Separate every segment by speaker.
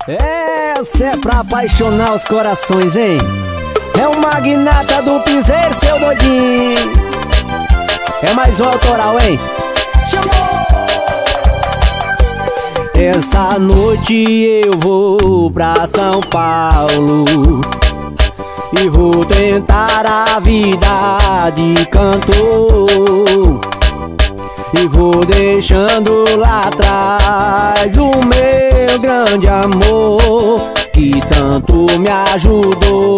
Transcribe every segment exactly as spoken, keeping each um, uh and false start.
Speaker 1: Essa é pra apaixonar os corações, hein? É o magnata do piseiro, seu doidinho. É mais um autoral, hein? Chamou! Essa noite eu vou pra São Paulo e vou tentar a vida de cantor, e vou deixando lá atrás o meu grande amor que tanto me ajudou.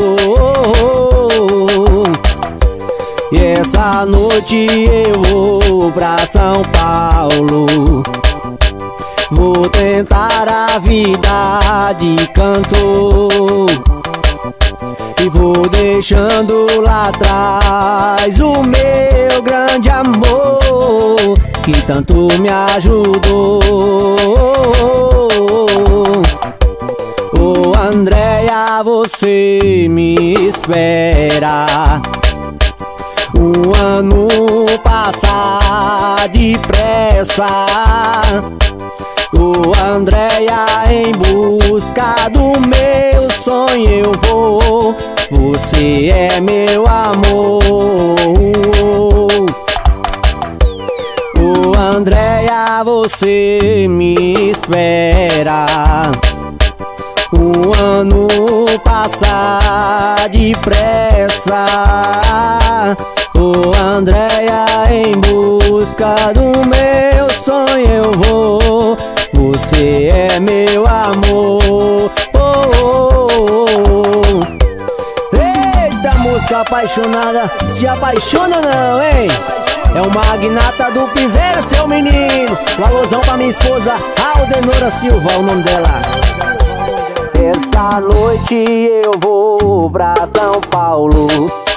Speaker 1: E essa noite eu vou pra São Paulo, vou tentar a vida de cantor, e vou deixando lá atrás o meu grande amor que tanto me ajudou. Ô Andréia, você me espera, um ano passa depressa. Ô Andréia, em busca do meu sonho eu vou, você é meu amor. Ô Andréia, você me espera, um ano passa depressa. Ô Andréia, em busca do meu sonho eu vou, você é meu amor. Oh, oh, oh. Eita, música apaixonada, se apaixona não, hein? É o magnata do piseiro, seu menino. Valorzão pra minha esposa, Aldenora Silva, o nome dela. Esta noite eu vou pra São Paulo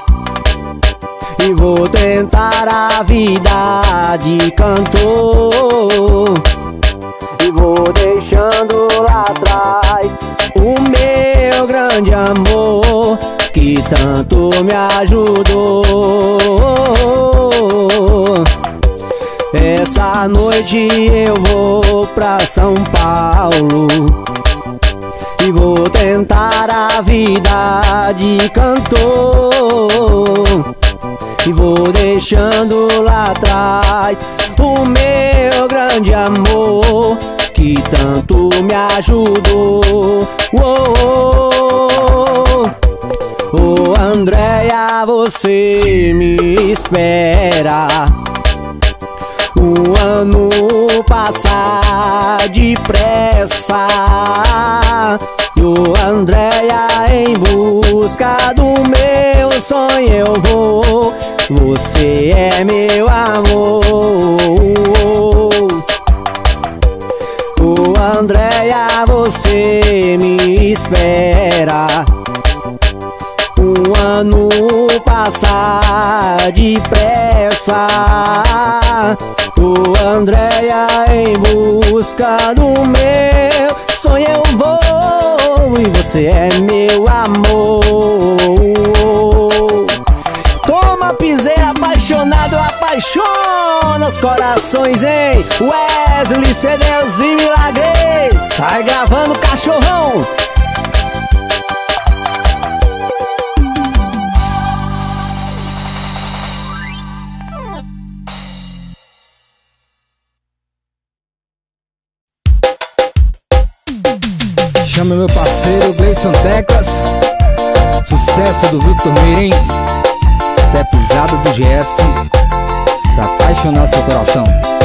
Speaker 1: e vou tentar a vida de cantor, e vou deixando lá atrás o meu grande amor que tanto me ajudou. Essa noite eu vou pra São Paulo e vou tentar a vida de cantor, e vou deixando lá atrás o meu grande amor que tanto me ajudou. Oh, oh, oh Andréia, você me espera, um ano passa depressa. Ô Andréia, em busca do meu sonho eu vou, você é meu amor. Ô Andréia, você me espera, um ano passa depressa. Ô Andréia, em busca do meu sonho eu vou, e você é meu amor. Toma piseiro apaixonado, apaixona os corações, hein? Wesley, C Deus e Milagre, sai gravando cachorrão.
Speaker 2: Chama meu parceiro Gleison Teclas, sucesso do Victor Mirim. Essa é pisada do G S pra apaixonar seu coração.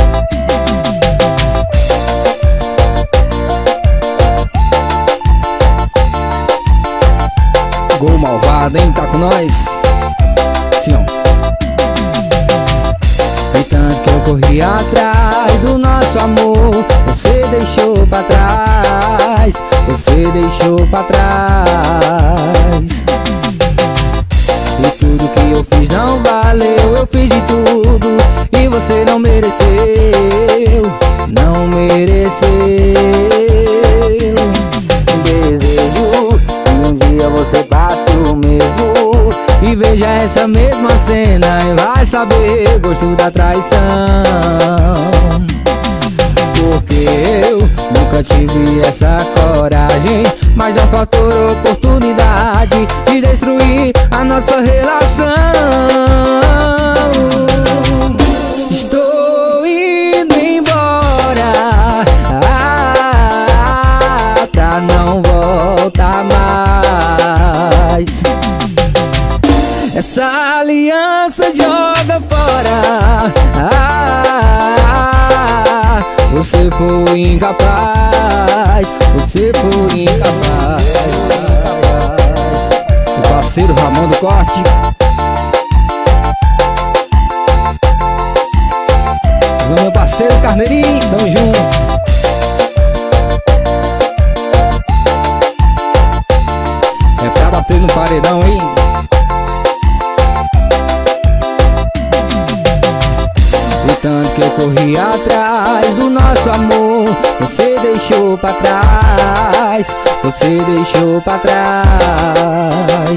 Speaker 2: Gol malvado, hein? Tá com nós? Sim, ó. Foi tanto que eu corri atrás do nosso amor, você deixou pra trás, você deixou pra trás. E tudo que eu fiz não valeu, eu fiz de tudo e você não mereceu, não mereceu. Desejo que um dia você passe o mesmo e veja essa mesma cena e vai saber gosto da traição. Porque eu nunca tive essa coragem, mas não faltou oportunidade de destruir a nossa relação. Estou indo embora, ah, pra não voltar mais. Essa aliança joga fora, ah, você foi incapaz, você foi incapaz. O parceiro Ramon do Corte, o meu parceiro Carneirinho, tamo junto. É pra bater no paredão, hein? O tanto que eu corri atrás do nosso amor, você deixou pra trás, você deixou pra trás.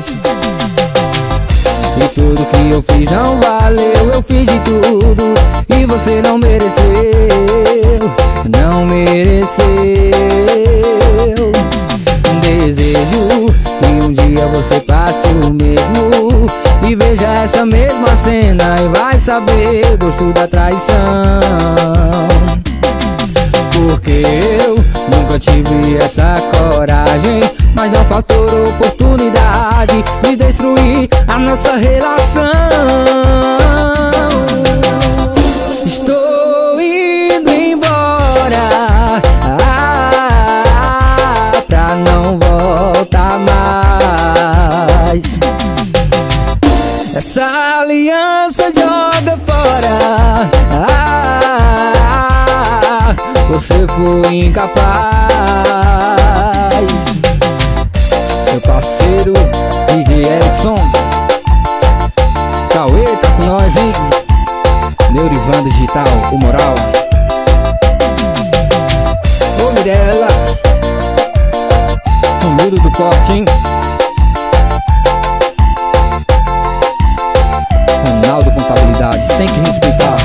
Speaker 2: E tudo que eu fiz não valeu, eu fiz de tudo e você não mereceu, não mereceu. Desejo que um dia você passe o mesmo e veja essa mesma cena e vai saber gosto da traição. Porque eu nunca tive essa coragem, mas não faltou oportunidade de destruir a nossa relação. Estou indo embora, ah, pra não voltar mais. Essa aliança joga fora, ah, você foi incapaz. Meu parceiro D J Erickson, Cauê tá com nós, hein? Neurivan Digital, o moral. Ô Mirella, o Miro do Corte, hein? Ronaldo Contabilidade, tem que respeitar.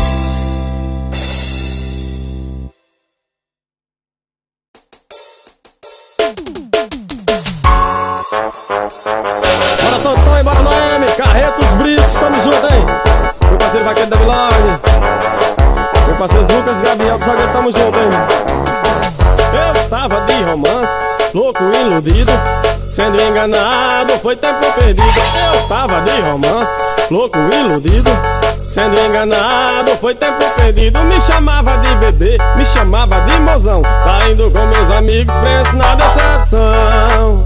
Speaker 3: Bora Totó e bora Noemi, Carretos Britos, tamo junto, hein? Meu parceiro Vaqueiro da Vilagem, meu parceiro Lucas Gabriel do Salgueiro, tamo junto, hein? Eu tava de romance, louco, iludido, sendo enganado, foi tempo perdido. Eu tava de romance, louco, iludido, sendo enganado, foi tempo perdido. Me chamava de bebê, me chamava de mozão, saindo com meus amigos, preso na decepção.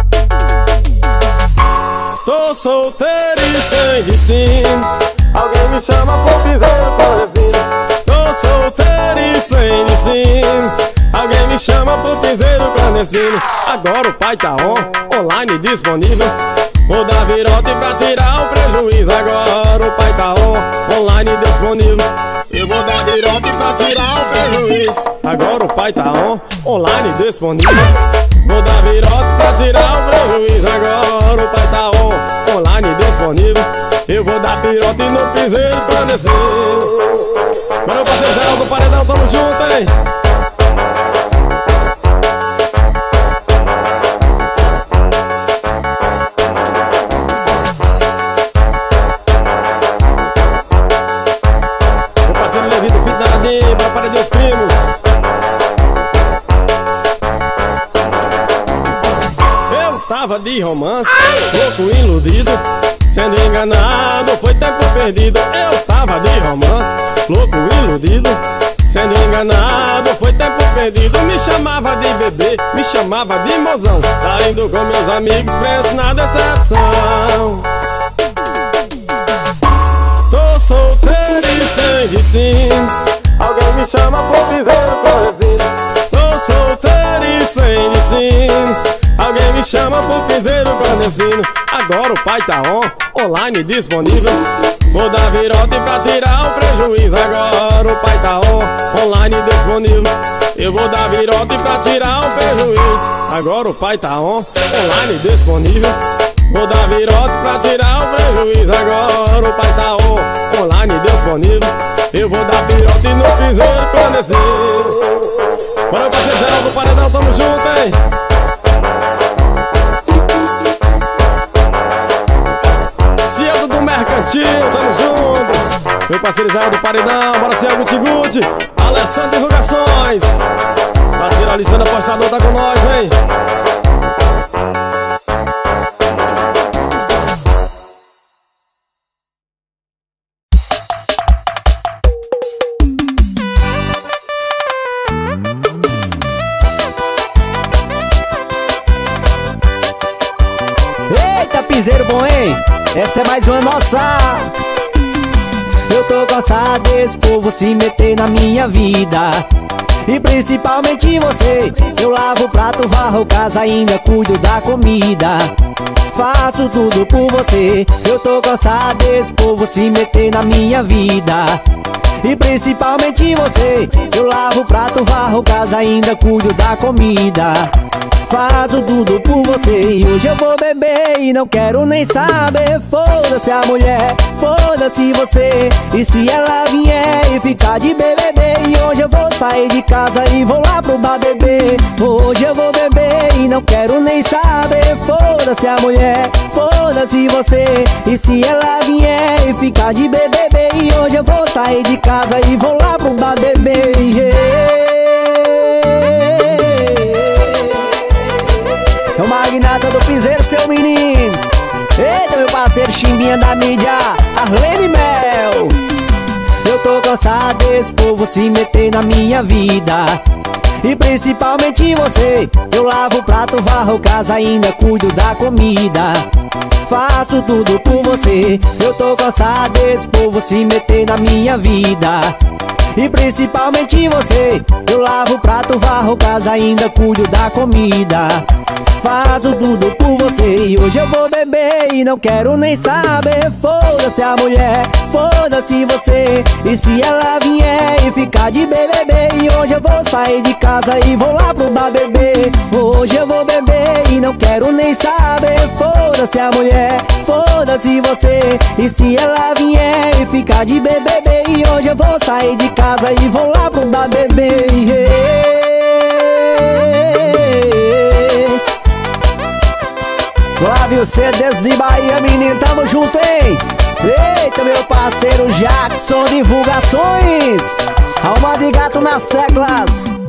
Speaker 3: Tô solteiro e sem destino, alguém me chama pro piseiro clandestino. Tô solteiro e sem destino, alguém me chama pro piseiro clandestino. Agora o pai tá on, online disponível, vou dar virote pra tirar o prejuízo. Agora o pai tá on, online disponível, eu vou dar virote pra tirar o prejuízo. Agora o pai tá on, online disponível, vou dar virote pra tirar o prejuízo. Agora o pai tá on, online disponível, eu vou dar pirote no piseiro clandestino. Meu parceiro Geraldo do Paredão, tamo junto, hein? Meu parceiro Levi do Fit Naradinho, pra Paredão dos Primos. Tava de romance, louco, iludido, sendo enganado, foi tempo perdido. Eu tava de romance, louco, iludido, sendo enganado, foi tempo perdido. Me chamava de bebê, me chamava de mozão, saindo com meus amigos, preso na decepção. Tô solteiro e sem destino, alguém me chama pro piseiro clandestino. Tô solteiro e sem destino, alguém me chama pro piseiro clandestino. Agora o pai tá on, online disponível, vou dar virote pra tirar o prejuízo. Agora o pai tá on, online disponível, eu vou dar virote pra tirar o prejuízo. Agora o pai tá on, online disponível, vou dar virote pra tirar o prejuízo. Agora o pai tá on, online disponível, eu vou dar virote no piseiro clandestino. Bora, meu parceiro Geraldo Paredão, tamo junto, hein? Cielo do Mercantil, tamo junto. Meu parceiro Israel do Paredão, bora Cielo Guti Guti. Alessandro Divulgações. Parceiro Alexandre Apostador tá com nós, hein?
Speaker 1: Eita, piseiro bom, hein? Essa é mais uma nossa. Eu tô cansado desse povo se meter na minha vida, e principalmente você. Eu lavo o prato, varro casa, ainda cuido da comida. Faço tudo por você. Eu tô cansado desse povo se meter na minha vida, e principalmente você. Eu lavo o prato, varro casa, ainda cuido da comida. Faço tudo por você. E hoje eu vou beber e não quero nem saber. Foda-se a mulher, foda-se você. E se ela vier e ficar de B B B, e hoje eu vou sair de casa e vou lá pro bar beber. Hoje eu vou beber e não quero nem saber. Foda-se a mulher, foda-se você. E se ela vier e ficar de B B B, e hoje eu vou sair de casa e vou lá pro bar beber. Yeah. É o magnata do piseiro, seu menino. Eita, meu parceiro Chimbinha da mídia, Arlene Mel. Eu tô cansado desse povo se meter na minha vida, e principalmente você. Eu lavo o prato, varro casa, ainda cuido da comida. Faço tudo por você. Eu tô cansado desse povo se meter na minha vida, e principalmente você. Eu lavo o prato, varro casa, ainda cuido da comida. Faço tudo por você. E hoje eu vou beber e não quero nem saber. Foda-se a mulher, foda-se você. E se ela vier e ficar de B B B, e hoje eu vou sair de casa e vou lá pro bar beber. Hoje eu vou beber e não quero nem saber. Foda-se a mulher, foda-se você. E se ela vier e ficar de B B B, e hoje eu vou sair de casa e vou lá pro bar beber. Yeah. Flávio Cedes de Bahia, menino, tamo junto, hein? Eita, meu parceiro Jackson Divulgações. Alma de gato nas teclas.